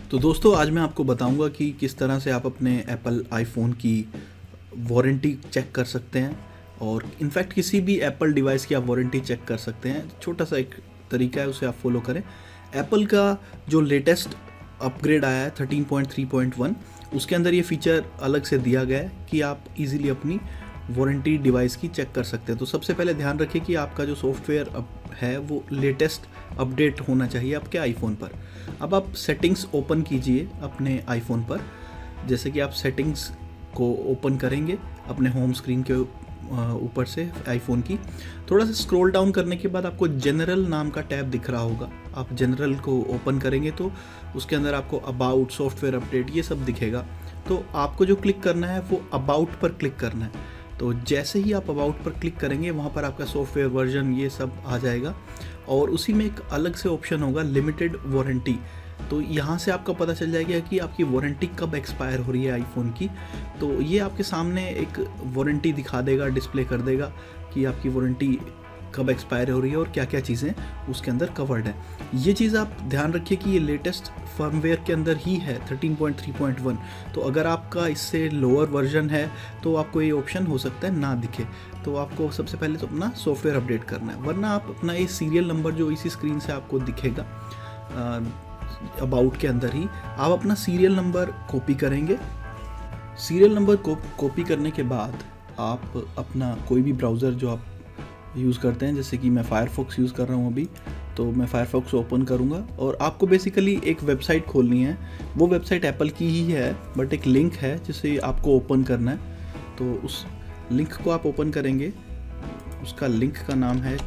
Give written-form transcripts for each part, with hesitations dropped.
तो दोस्तों आज मैं आपको बताऊंगा कि किस तरह से आप अपने एप्पल आईफोन की वारंटी चेक कर सकते हैं और इनफैक्ट किसी भी एप्पल डिवाइस की आप वारंटी चेक कर सकते हैं। छोटा सा एक तरीका है, उसे आप फॉलो करें। एप्पल का जो लेटेस्ट अपग्रेड आया है 13.3.1 उसके अंदर ये फीचर अलग से दिया गया है कि आप इजीली अपनी वारंटी डिवाइस की चेक कर सकते हैं। तो सबसे पहले ध्यान रखिए कि आपका जो सॉफ्टवेयर है वो लेटेस्ट अपडेट होना चाहिए आपके आईफोन पर। अब आप सेटिंग्स ओपन कीजिए अपने आईफोन पर। जैसे कि आप सेटिंग्स को ओपन करेंगे अपने होम स्क्रीन के ऊपर से आईफोन की, थोड़ा सा स्क्रॉल डाउन करने के बाद आपको जनरल नाम का टैब दिख रहा होगा। आप जनरल को ओपन करेंगे तो उसके अंदर आपको अबाउट, सॉफ्टवेयर अपडेट ये सब दिखेगा। तो आपको जो क्लिक करना है वो अबाउट पर क्लिक करना है। तो जैसे ही आप अबाउट पर क्लिक करेंगे वहाँ पर आपका सॉफ्टवेयर वर्जन ये सब आ जाएगा और उसी में एक अलग से ऑप्शन होगा लिमिटेड वारंटी। तो यहाँ से आपका पता चल जाएगा कि आपकी वारंटी कब एक्सपायर हो रही है आईफोन की। तो ये आपके सामने एक वारंटी दिखा देगा, डिस्प्ले कर देगा कि आपकी वारंटी कब एक्सपायर हो रही है और क्या क्या चीज़ें उसके अंदर कवर्ड है। ये चीज़ आप ध्यान रखिए कि ये लेटेस्ट फर्मवेयर के अंदर ही है 13.3.1। तो अगर आपका इससे लोअर वर्जन है तो आपको ये ऑप्शन हो सकता है ना दिखे। तो आपको सबसे पहले तो अपना सॉफ्टवेयर अपडेट करना है, वरना आप अपना ये सीरियल नंबर जो इसी स्क्रीन से आपको दिखेगा अबाउट के अंदर ही, आप अपना सीरियल नंबर कॉपी करेंगे। सीरियल नंबर को कॉपी करने के बाद आप अपना कोई भी ब्राउज़र जो आप यूज़ करते हैं, जैसे कि मैं फायरफॉक्स यूज़ कर रहा हूँ अभी, तो मैं फायरफॉक्स ओपन करूँगा और आपको बेसिकली एक वेबसाइट खोलनी है। वो वेबसाइट एप्पल की ही है बट एक लिंक है जिसे आपको ओपन करना है। तो उस लिंक को आप ओपन करेंगे, उसका लिंक का नाम है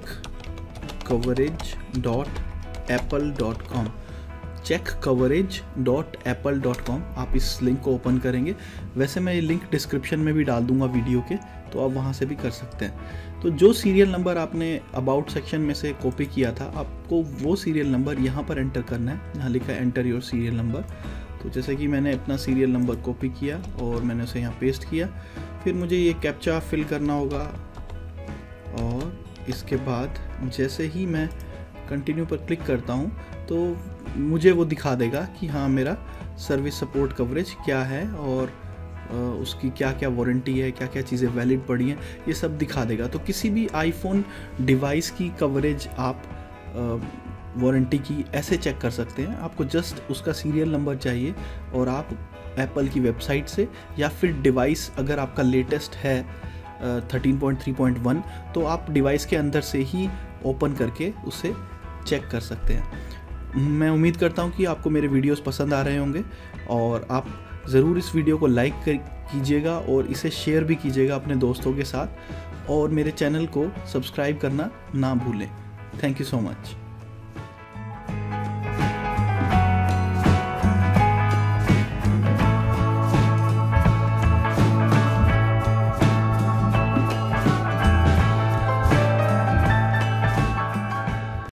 checkcoverage.apple.com। checkcoverage.apple.com आप इस लिंक को ओपन करेंगे। वैसे मैं ये लिंक डिस्क्रिप्शन में भी डाल दूंगा वीडियो के, तो आप वहाँ से भी कर सकते हैं। तो जो सीरियल नंबर आपने अबाउट सेक्शन में से कॉपी किया था, आपको वो सीरियल नंबर यहाँ पर एंटर करना है। यहाँ लिखा है एंटर योर सीरियल नंबर। तो जैसे कि मैंने अपना सीरियल नंबर कॉपी किया और मैंने उसे यहाँ पेस्ट किया। फिर मुझे ये कैप्चा फिल करना होगा और इसके बाद जैसे ही मैं कंटिन्यू पर क्लिक करता हूँ तो मुझे वो दिखा देगा कि हाँ मेरा सर्विस सपोर्ट कवरेज क्या है और उसकी क्या क्या वारंटी है, क्या क्या चीज़ें वैलिड पड़ी हैं, ये सब दिखा देगा। तो किसी भी आईफोन डिवाइस की कवरेज आप वारंटी की ऐसे चेक कर सकते हैं। आपको जस्ट उसका सीरियल नंबर चाहिए और आप एप्पल की वेबसाइट से या फिर डिवाइस अगर आपका लेटेस्ट है 13.3.1 तो आप डिवाइस के अंदर से ही ओपन करके उसे चेक कर सकते हैं। मैं उम्मीद करता हूँ कि आपको मेरे वीडियोस पसंद आ रहे होंगे और आप ज़रूर इस वीडियो को लाइक कीजिएगा और इसे शेयर भी कीजिएगा अपने दोस्तों के साथ और मेरे चैनल को सब्सक्राइब करना ना भूलें। Thank you so much.